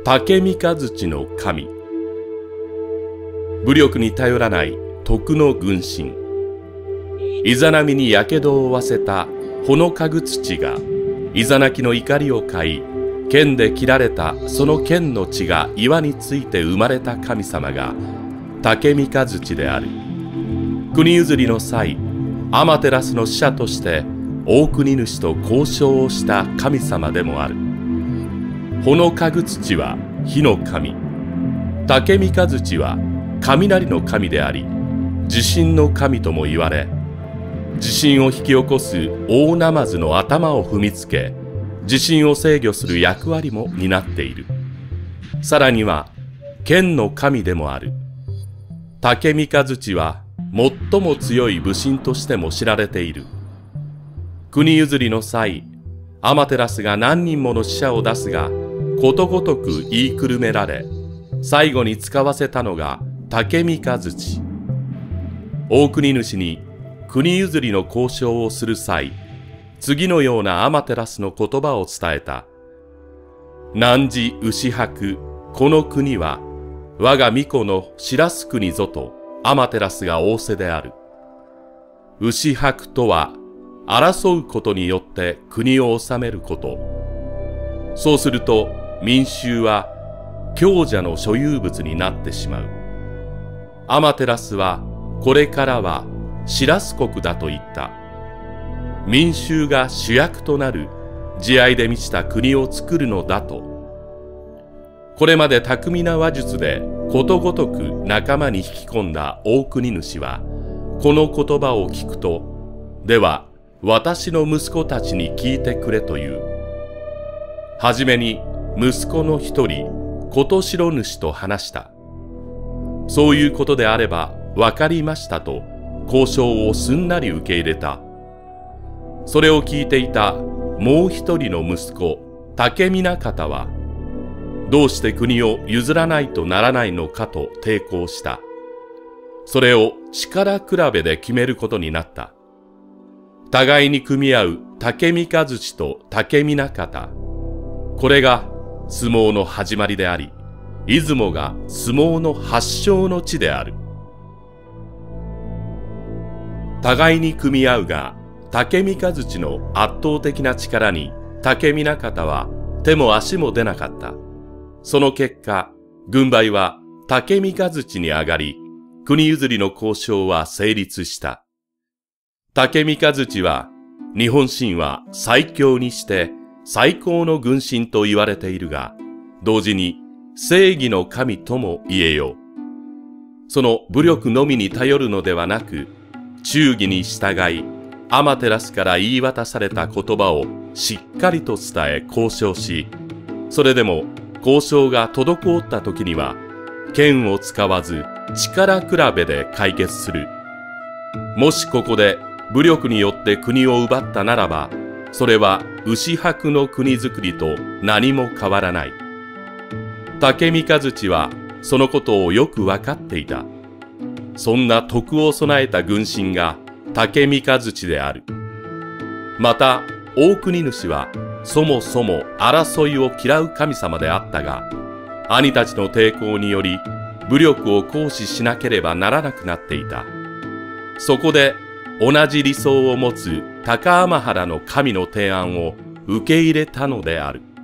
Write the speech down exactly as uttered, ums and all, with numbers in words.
竹三日月の神。武力に頼らない徳の軍神。イザナミにやけどを負わせたほのかぐ土がイザナキの怒りを買い、剣で切られたその剣の血が岩について生まれた神様が竹三日月である。国譲りの際、アマテラスの使者として大国主と交渉をした神様でもある。ほのかぐ土は火の神、竹三日月は雷の神であり、地震の神とも言われ、地震を引き起こす大ナマズの頭を踏みつけ、地震を制御する役割も担っている。さらには剣の神でもある。竹三日月は最も強い武神としても知られている。国譲りの際、アマテラスが何人もの使者を出すが、ことごとく言いくるめられ、最後に使わせたのが竹三日月。大国主に国譲りの交渉をする際、次のようなアマテラスの言葉を伝えた。汝牛伯、この国は我が巫女の白洲国ぞとアマテラスが仰せである。牛伯とは争うことによって国を治めること。そうすると民衆は強者の所有物になってしまう。アマテラスはこれからは白洲国だと言った。民衆が主役となる慈愛で満ちた国を作るのだと。これまで巧みな話術でことごとく仲間に引き込んだ大国主は、この言葉を聞くと、では私の息子たちに聞いてくれという。はじめに息子の一人、琴城主と話した。そういうことであれば分かりましたと交渉をすんなり受け入れた。それを聞いていたもう一人の息子、竹南方は、どうして国を譲らないとならないのかと抵抗した。それを力比べで決めることになった。互いに組み合う竹三日月と竹南方。これが相撲の始まりであり、出雲が相撲の発祥の地である。互いに組み合うが、竹三日月の圧倒的な力に竹南方は手も足も出なかった。その結果、軍配は竹三日月に上がり、国譲りの交渉は成立した。竹三日月は日本神話最強にして最高の軍神と言われているが、同時に正義の神とも言えよう。その武力のみに頼るのではなく、忠義に従い、アマテラスから言い渡された言葉をしっかりと伝え交渉し、それでも交渉が滞った時には、剣を使わず力比べで解決する。もしここで武力によって国を奪ったならば、それは牛伯の国づくりと何も変わらない。竹三日月はそのことをよく分かっていた。そんな徳を備えた軍神が竹三日月である。また大国主はそもそも争いを嫌う神様であったが、兄たちの抵抗により武力を行使しなければならなくなっていた。そこで同じ理想を持つ高天原の神の提案を受け入れたのである。